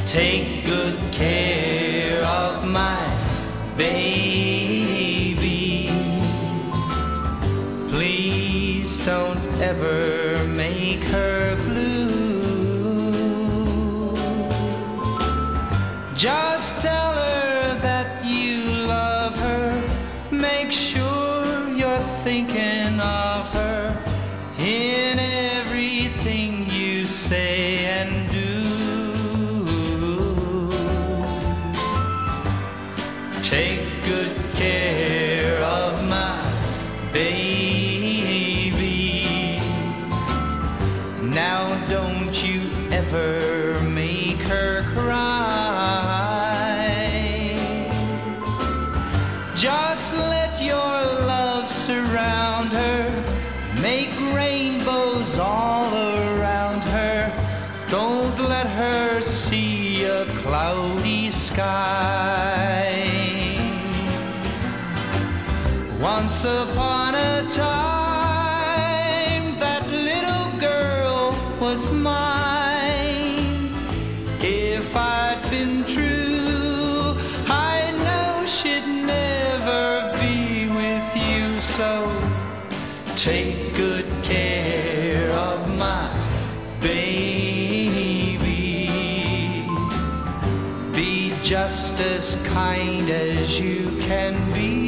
Take good care of my baby. Please don't ever make her blue. Just tell her that you love her. Make sure you're thinking of her in everything you say and do. Take good care of my baby. Now don't you ever make her cry. Just let your love surround her. Make rainbows all around her. Don't let her see a cloudy sky. Once upon a time, that little girl was mine. If I'd been true, I know she'd never be with you. So take good care of my baby. Be just as kind as you can be.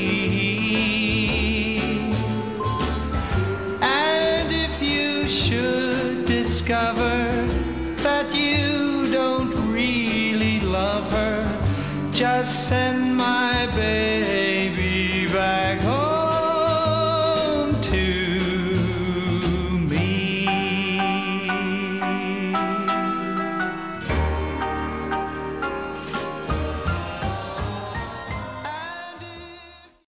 And if you should discover that you don't really love her, just send